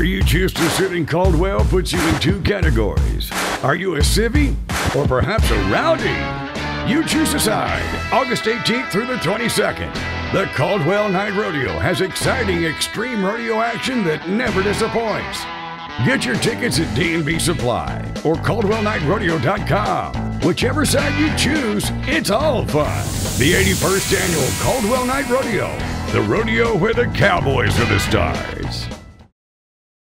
Where you choose to sit in Caldwell puts you in two categories. Are you a civvy or perhaps a rowdy? You choose a side. August 18th through the 22nd. The Caldwell Night Rodeo has exciting extreme rodeo action that never disappoints. Get your tickets at D&B Supply or CaldwellNightRodeo.com. Whichever side you choose, it's all fun. The 81st Annual Caldwell Night Rodeo. The rodeo where the cowboys are the stars.